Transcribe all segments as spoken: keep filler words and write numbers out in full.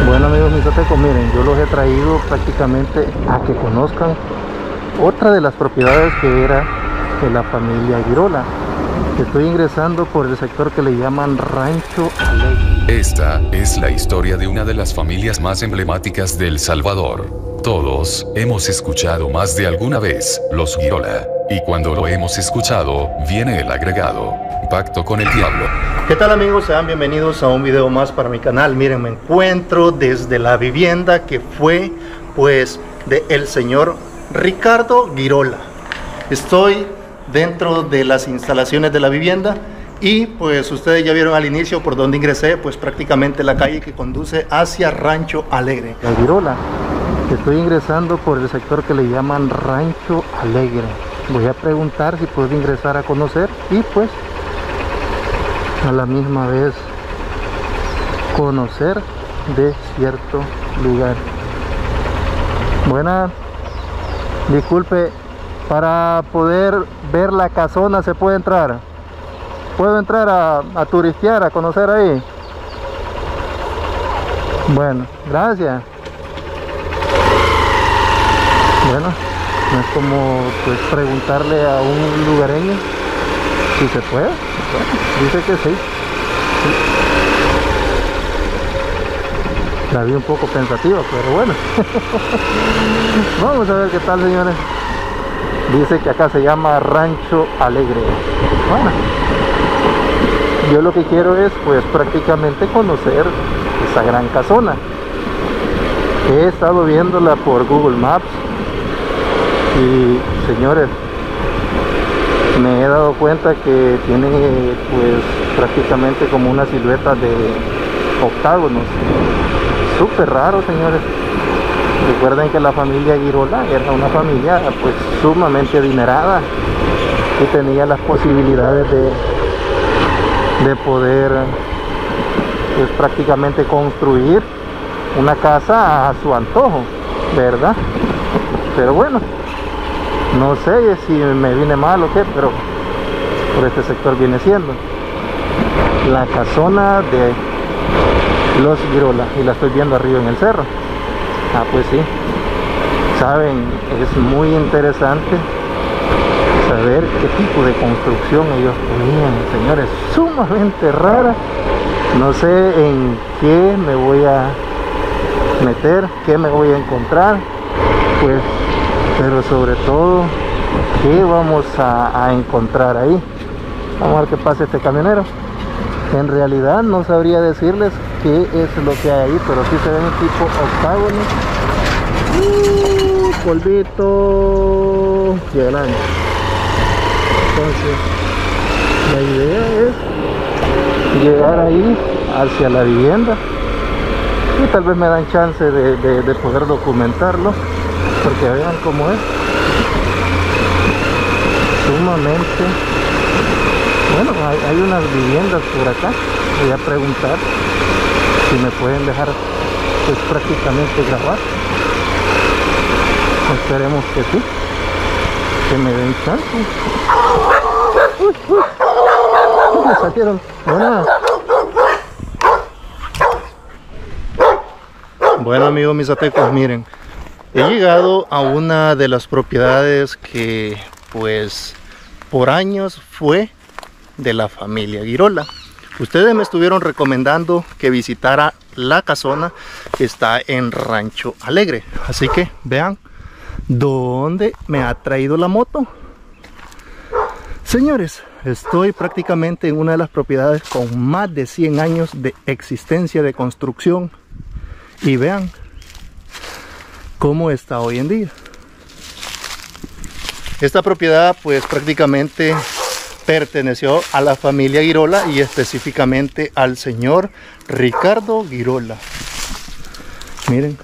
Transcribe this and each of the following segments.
Bueno amigos misatecos, miren, yo los he traído prácticamente a que conozcan otra de las propiedades que era de la familia Girola. Estoy ingresando por el sector que le llaman Rancho Alegre. Esta es la historia de una de las familias más emblemáticas de El Salvador. Todos hemos escuchado más de alguna vez los Girola, y cuando lo hemos escuchado, viene el agregado: Pacto con el Diablo. ¿Qué tal amigos? Sean bienvenidos a un video más para mi canal. Miren, me encuentro desde la vivienda que fue pues de el señor Ricardo Girola. Estoy dentro de las instalaciones de la vivienda y pues ustedes ya vieron al inicio por donde ingresé, pues prácticamente la calle que conduce hacia Rancho Alegre. La Girola. Estoy ingresando por el sector que le llaman Rancho Alegre. Voy a preguntar si puedo ingresar a conocer y pues a la misma vez conocer de cierto lugar. Buenas, disculpe, para poder ver la casona se puede entrar. ¿Puedo entrar a, a turistear, a conocer ahí? Bueno, gracias. Bueno, no es como pues preguntarle a un lugareño si se puede. Bueno, dice que sí. Sí. La vi un poco pensativa, pero bueno. Vamos a ver qué tal, señores. Dice que acá se llama Rancho Alegre. Bueno, yo lo que quiero es pues prácticamente conocer esa gran casona. He estado viéndola por Google Maps y, señores, me he dado cuenta que tiene pues prácticamente como una silueta de octágonos. Súper raro, señores. Recuerden que la familia Girola era una familia pues sumamente adinerada y tenía las posibilidades de, de poder pues prácticamente construir una casa a su antojo, ¿verdad? Pero bueno, no sé si me viene mal o qué, pero por este sector viene siendo la casona de los Girola y la estoy viendo arriba en el cerro. Ah, pues sí, saben, es muy interesante saber qué tipo de construcción ellos tenían, señores, sumamente rara. No sé en qué me voy a meter, qué me voy a encontrar, pues, pero sobre todo qué vamos a, a encontrar ahí. Vamos a ver qué pasa este camionero. En realidad no sabría decirles qué es lo que hay ahí, pero sí se ven tipo octágono. Uh, polvito grande. Entonces la idea es llegar ahí hacia la vivienda y tal vez me dan chance de, de, de poder documentarlo, porque vean cómo es sumamente. Bueno, hay, hay unas viviendas por acá. Voy a preguntar si me pueden dejar pues prácticamente grabar. Esperemos que sí, que me den chance. Uy, uy. Me salieron. Bueno, bueno amigos misatecos, miren, he llegado a una de las propiedades que pues por años fue de la familia Girola. Ustedes me estuvieron recomendando que visitara la casona que está en Rancho Alegre, así que vean dónde me ha traído la moto. Señores, estoy prácticamente en una de las propiedades con más de cien años de existencia de construcción y vean cómo está hoy en día. Esta propiedad pues prácticamente perteneció a la familia Girola y específicamente al señor Ricardo Girola. Miren,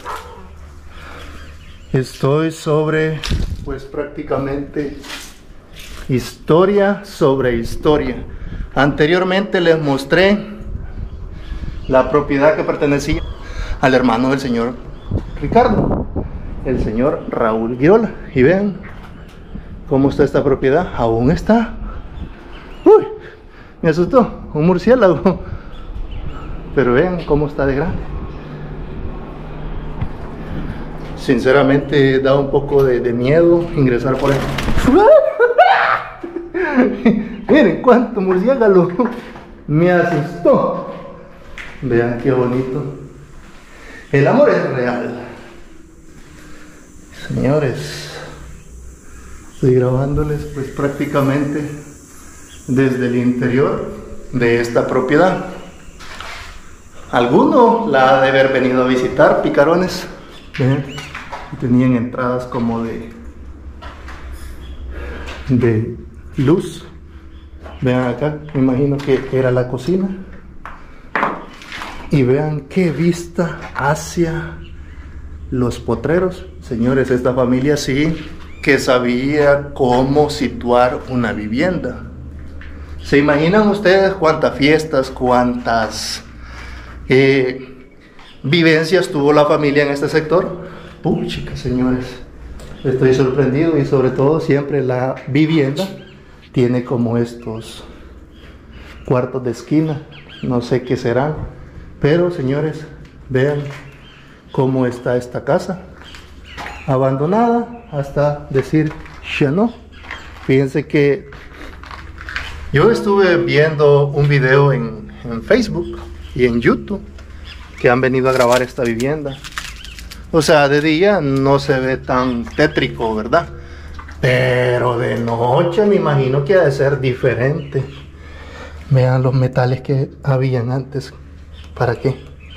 estoy sobre pues prácticamente historia sobre historia. Anteriormente les mostré la propiedad que pertenecía al hermano del señor Ricardo, el señor Raúl Girola, y vean cómo está esta propiedad. Aún está. Uy, me asustó un murciélago, pero vean cómo está de grande. Sinceramente da un poco de, de miedo ingresar por ahí. Miren cuánto murciélago me asustó. Vean qué bonito. El amor es real. Señores, estoy grabándoles pues prácticamente desde el interior de esta propiedad. Alguno la ha de haber venido a visitar, picarones. ¿Ven? Tenían entradas como de de luz. Vean acá, me imagino que era la cocina. Y vean qué vista hacia los potreros. Señores, esta familia sí que sabía cómo situar una vivienda. ¿Se imaginan ustedes cuántas fiestas, cuántas eh, vivencias tuvo la familia en este sector? Puchica, señores, estoy sorprendido. Y sobre todo siempre la vivienda tiene como estos cuartos de esquina. No sé qué serán, pero señores, vean cómo está esta casa, abandonada hasta decir ya no. Fíjense que yo estuve viendo un video en, en Facebook y en YouTube que han venido a grabar esta vivienda. O sea, de día no se ve tan tétrico, ¿verdad? Pero de noche me imagino que ha de ser diferente. Vean los metales que habían antes. ¿Para qué?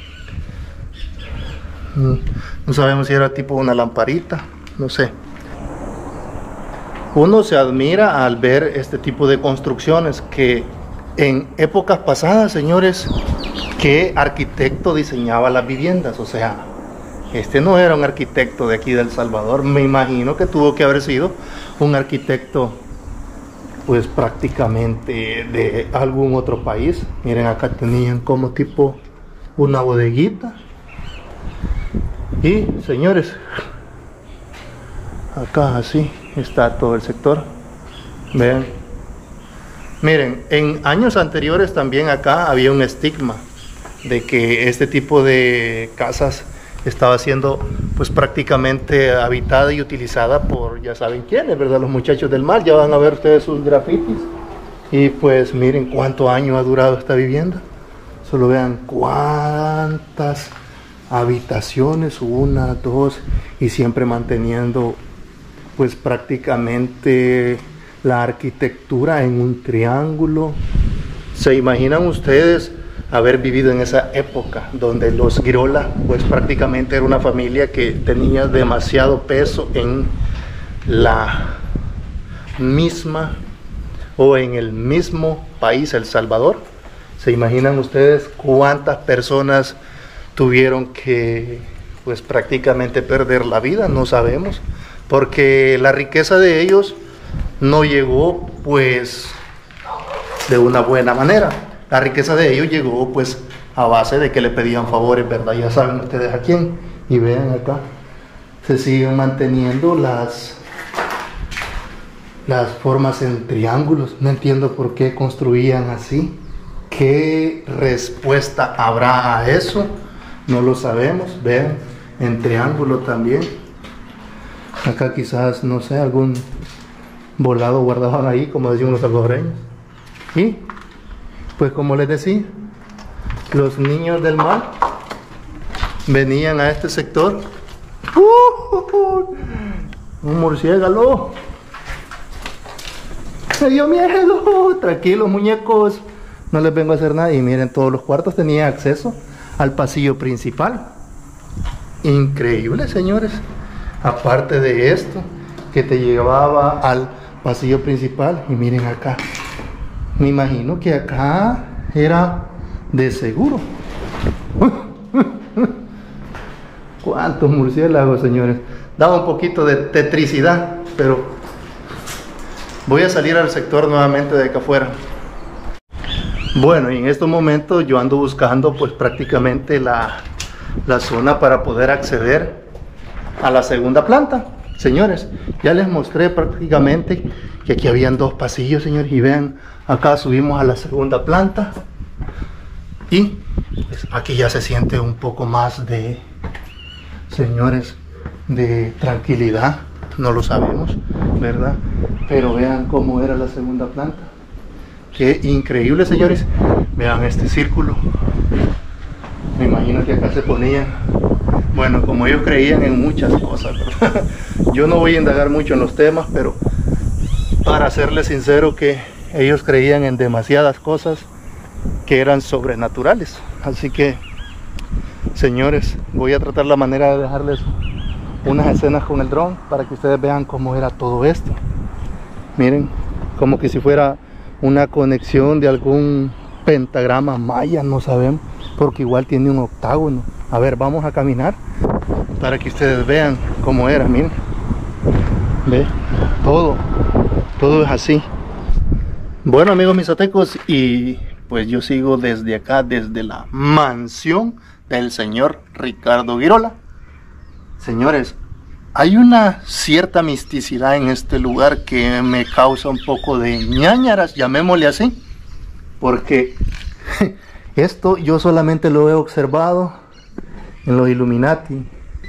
No sabemos si era tipo una lamparita, no sé. Uno se admira al ver este tipo de construcciones que en épocas pasadas, señores, ¿qué arquitecto diseñaba las viviendas? O sea, este no era un arquitecto de aquí de El Salvador. Me imagino que tuvo que haber sido un arquitecto pues prácticamente de algún otro país. Miren, acá tenían como tipo una bodeguita. Y señores, acá así está todo el sector. Vean, miren, en años anteriores también acá había un estigma de que este tipo de casas estaba siendo pues prácticamente habitada y utilizada por ya saben quiénes, ¿verdad? Los muchachos del mar. Ya van a ver ustedes sus grafitis. Y pues miren cuántos años ha durado esta vivienda. Solo vean cuántas habitaciones, una, dos, y siempre manteniendo pues prácticamente la arquitectura en un triángulo. ¿Se imaginan ustedes haber vivido en esa época donde los Girola pues prácticamente era una familia que tenía demasiado peso en la misma o en el mismo país, El Salvador? ¿Se imaginan ustedes cuántas personas tuvieron que pues prácticamente perder la vida? No sabemos, porque la riqueza de ellos no llegó pues de una buena manera. La riqueza de ellos llegó pues a base de que le pedían favores, ¿verdad? Ya saben ustedes a quién. Y vean acá, se siguen manteniendo las las formas en triángulos. No entiendo por qué construían así. ¿Qué respuesta habrá a eso? No lo sabemos. Vean, en triángulo también. Acá quizás, no sé, algún volado guardaban ahí, como decían los salvadoreños. Y pues como les decía, los niños del mar venían a este sector. ¡Uh, uh, uh! Un murciélago. Me dio miedo. Tranquilos, muñecos, no les vengo a hacer nada. Y miren, todos los cuartos tenían acceso al pasillo principal. Increíble, señores. Aparte de esto, que te llevaba al pasillo principal. Y miren acá, me imagino que acá era de seguro. ¿Cuántos murciélagos, señores? Daba un poquito de tetricidad, pero voy a salir al sector nuevamente de acá afuera. Bueno, y en estos momentos yo ando buscando pues prácticamente la, la zona para poder acceder a la segunda planta. Señores, ya les mostré prácticamente que aquí habían dos pasillos, señores, y vean, acá subimos a la segunda planta y pues, aquí ya se siente un poco más de señores, de tranquilidad, no lo sabemos, ¿verdad? Pero vean cómo era la segunda planta. Qué increíble, señores. Vean este círculo. Me imagino que acá se ponían, bueno, como ellos creían en muchas cosas, ¿verdad? Yo no voy a indagar mucho en los temas, pero para serles sincero que ellos creían en demasiadas cosas que eran sobrenaturales. Así que, señores, voy a tratar la manera de dejarles unas escenas con el dron para que ustedes vean cómo era todo esto. Miren, como que si fuera una conexión de algún pentagrama maya, no sabemos, porque igual tiene un octágono. A ver, vamos a caminar para que ustedes vean cómo era. Miren, ve, todo todo es así. Bueno, amigos misatecos, y pues yo sigo desde acá, desde la mansión del señor Ricardo Girola. Señores, hay una cierta misticidad en este lugar que me causa un poco de ñáñaras, llamémosle así, porque esto yo solamente lo he observado en los Illuminati.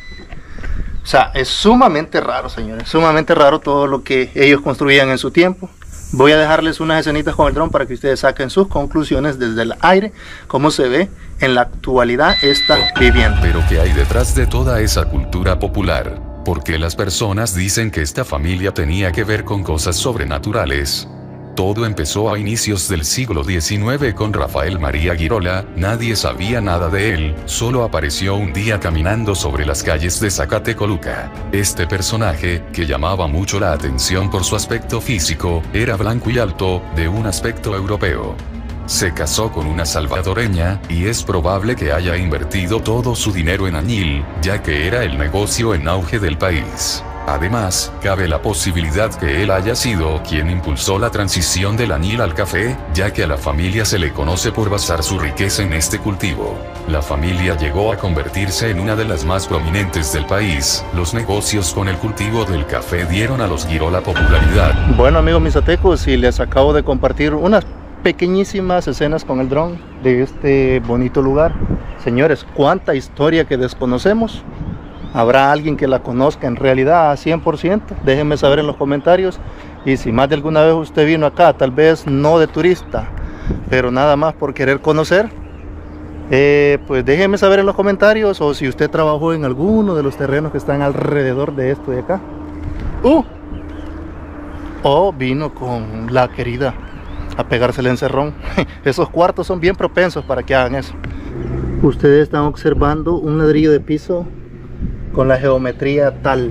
O sea, es sumamente raro, señores, sumamente raro todo lo que ellos construían en su tiempo. Voy a dejarles unas escenitas con el dron para que ustedes saquen sus conclusiones desde el aire, cómo se ve en la actualidad esta vivienda. Pero ¿qué hay detrás de toda esa cultura popular? ¿Por qué las personas dicen que esta familia tenía que ver con cosas sobrenaturales? Todo empezó a inicios del siglo diecinueve con Rafael María Girola. Nadie sabía nada de él, solo apareció un día caminando sobre las calles de Zacatecoluca. Este personaje, que llamaba mucho la atención por su aspecto físico, era blanco y alto, de un aspecto europeo. Se casó con una salvadoreña, y es probable que haya invertido todo su dinero en añil, ya que era el negocio en auge del país. Además, cabe la posibilidad que él haya sido quien impulsó la transición del añil al café, ya que a la familia se le conoce por basar su riqueza en este cultivo. La familia llegó a convertirse en una de las más prominentes del país. Los negocios con el cultivo del café dieron a los Girola popularidad. Bueno, amigos misatecos, y les acabo de compartir unas pequeñísimas escenas con el dron de este bonito lugar. Señores, cuánta historia que desconocemos. ¿Habrá alguien que la conozca en realidad a cien por ciento? Déjenme saber en los comentarios. Y si más de alguna vez usted vino acá, tal vez no de turista, pero nada más por querer conocer, eh, pues déjenme saber en los comentarios. O si usted trabajó en alguno de los terrenos que están alrededor de esto de acá, uh, o vino con la querida a pegarse el encerrón. Esos cuartos son bien propensos para que hagan eso. Ustedes están observando un ladrillo de piso con la geometría tal.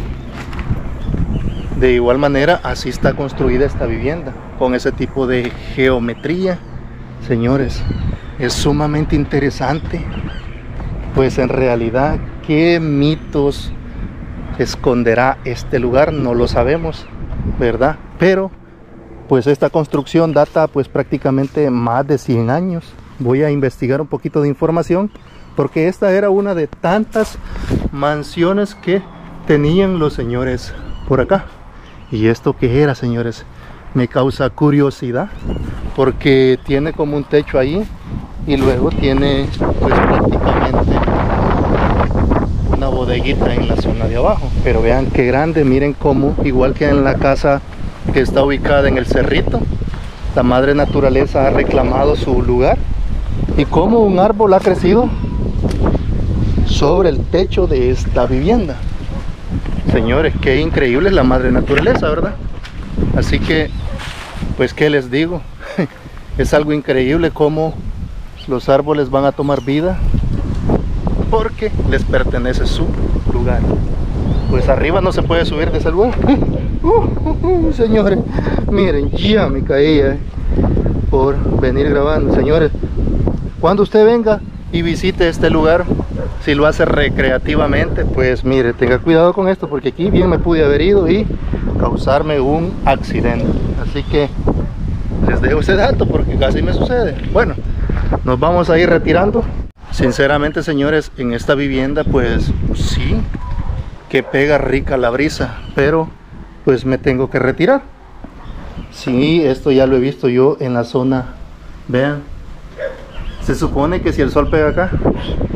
De igual manera, así está construida esta vivienda, con ese tipo de geometría. Señores, es sumamente interesante. Pues en realidad, ¿qué mitos esconderá este lugar? No lo sabemos, ¿verdad? Pero pues esta construcción data pues prácticamente más de cien años. Voy a investigar un poquito de información, porque esta era una de tantas mansiones que tenían los señores por acá. ¿Y esto qué era, señores? Me causa curiosidad, porque tiene como un techo ahí, y luego tiene pues prácticamente una bodeguita en la zona de abajo. Pero vean qué grande, miren cómo, igual que en la casa que está ubicada en el cerrito, la madre naturaleza ha reclamado su lugar, y cómo un árbol ha crecido sobre el techo de esta vivienda. Señores, qué increíble es la madre naturaleza, ¿verdad? Así que, pues, ¿qué les digo? Es algo increíble cómo los árboles van a tomar vida, porque les pertenece su lugar. Pues arriba no se puede subir de ese lugar. Uh, uh, uh, señores, miren, ya me caía eh, por venir grabando. Señores, cuando usted venga y visite este lugar, si lo hace recreativamente, pues mire, tenga cuidado con esto, porque aquí bien me pude haber ido y causarme un accidente. Así que les dejo ese dato, porque casi me sucede. Bueno, nos vamos a ir retirando. Sinceramente, señores, en esta vivienda pues sí que pega rica la brisa, pero pues me tengo que retirar. Sí, esto ya lo he visto yo en la zona. Vean, se supone que si el sol pega acá,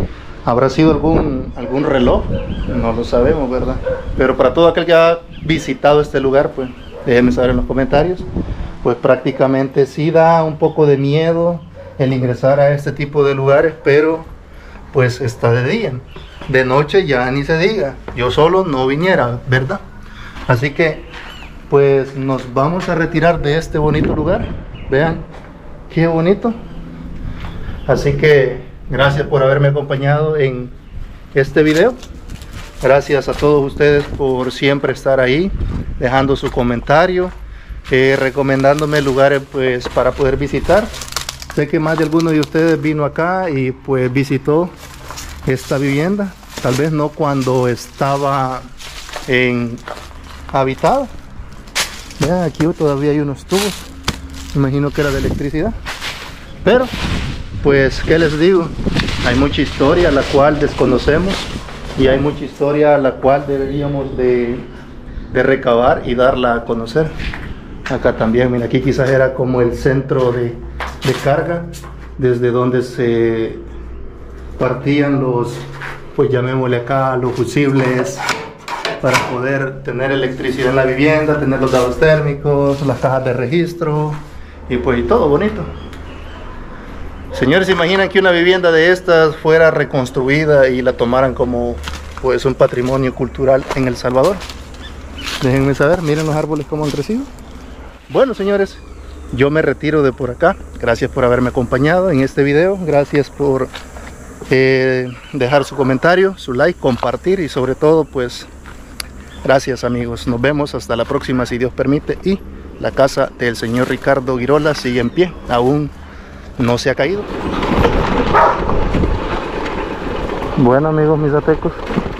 ¿Habrá sido algún, algún reloj? No lo sabemos, ¿verdad? Pero para todo aquel que ha visitado este lugar, pues déjenme saber en los comentarios. Pues prácticamente sí da un poco de miedo el ingresar a este tipo de lugares, pero pues está de día. De noche ya ni se diga. Yo solo no viniera, ¿verdad? Así que pues nos vamos a retirar de este bonito lugar. Vean qué bonito. Así que gracias por haberme acompañado en este video. Gracias a todos ustedes por siempre estar ahí, dejando su comentario, eh, recomendándome lugares pues para poder visitar. Sé que más de alguno de ustedes vino acá y pues visitó esta vivienda. Tal vez no cuando estaba en habitada. Vean, aquí todavía hay unos tubos. Me imagino que era de electricidad. Pero pues, ¿qué les digo? Hay mucha historia la cual desconocemos y hay mucha historia la cual deberíamos de, de recabar y darla a conocer. Acá también, mira, aquí quizás era como el centro de, de carga, desde donde se partían los, pues llamémosle acá, los fusibles, para poder tener electricidad en la vivienda, tener los dados térmicos, las cajas de registro y pues y todo bonito. Señores, ¿se imaginan que una vivienda de estas fuera reconstruida y la tomaran como pues un patrimonio cultural en El Salvador? Déjenme saber, miren los árboles cómo han crecido. Bueno, señores, yo me retiro de por acá. Gracias por haberme acompañado en este video. Gracias por eh, dejar su comentario, su like, compartir y sobre todo pues gracias, amigos. Nos vemos hasta la próxima si Dios permite. Y la casa del señor Ricardo Girola sigue en pie, aún no se ha caído. Bueno, amigos misatecos,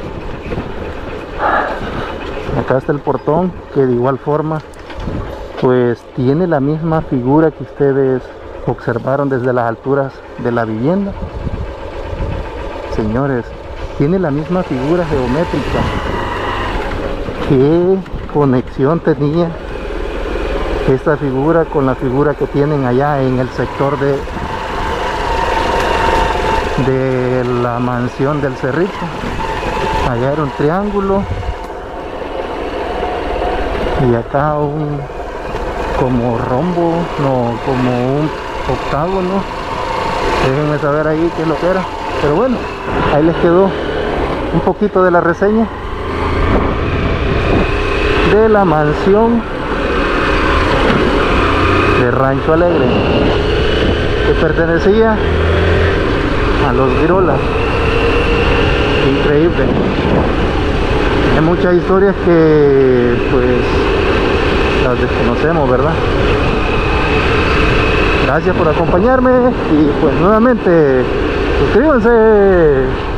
acá está el portón, que de igual forma pues tiene la misma figura que ustedes observaron desde las alturas de la vivienda. Señores, tiene la misma figura geométrica. ¿Qué conexión tenía esta figura con la figura que tienen allá en el sector de de la mansión del Cerrito? Allá era un triángulo y acá un como rombo, no, como un octágono. Déjenme saber ahí qué es lo que era, pero bueno, ahí les quedó un poquito de la reseña de la mansión de Rancho Alegre, que pertenecía a los Girola. Increíble. Hay muchas historias que pues las desconocemos, ¿verdad? Gracias por acompañarme y pues nuevamente suscríbanse.